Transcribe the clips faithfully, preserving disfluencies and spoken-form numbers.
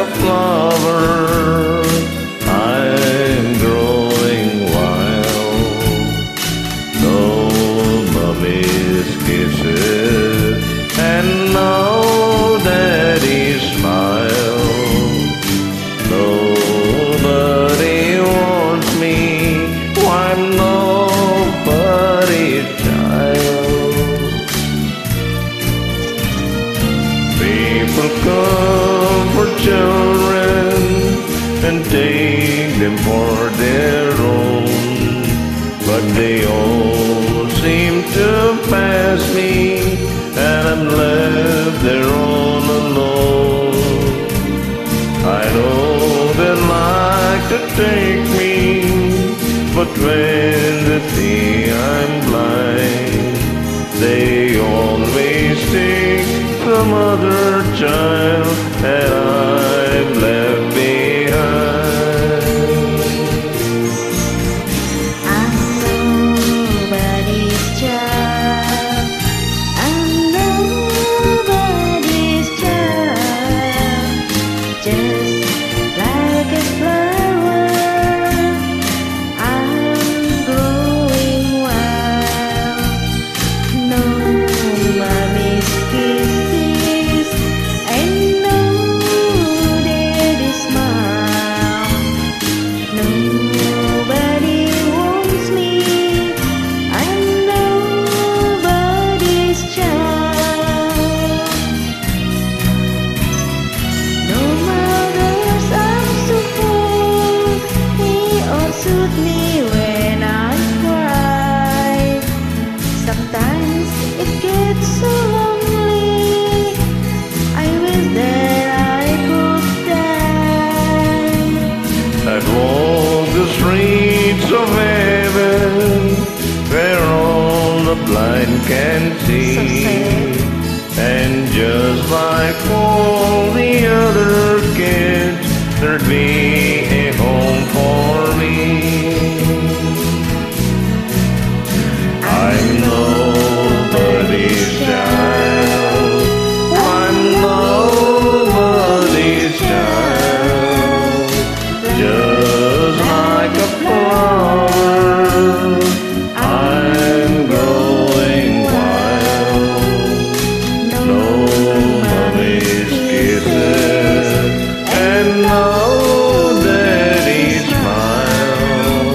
a flower. I'm growing wild. No mommy's kisses and no daddy's smile. Nobody wants me. I'm nobody's child. People come for children and take them for their own, but they all seem to pass me, and I'm left there all alone. I know they like to take me, but when they see I'm blind, they always take some other child that I've left behind. I'm nobody's child. I'm nobody's child. Just like a flower, I'm growing wild. No mommy's kisses and no daddy's smile. Nobody wants me. I'm nobody's child. No mothers are so full. They all soothe me when I cry. Sometimes it gets so lonely. I wish that I could die. I'd walk the streets of heaven where all the blind can see, So sad. and just like all the other kids, there'd be a home for me. I'm nobody's child. I'm nobody's child. Just like a flower, I'm growing wild. No mommy's kisses and no daddy's smile.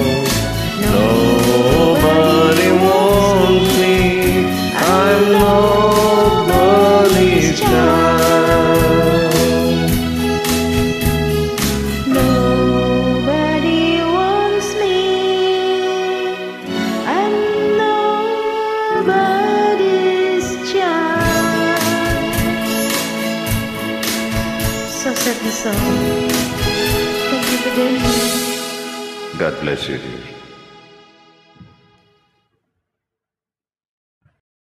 Nobody wants me. I'm nobody's child. Nobody wants me. I'm nobody's child. So sad the song. Thank you for doing it. God bless you, dear.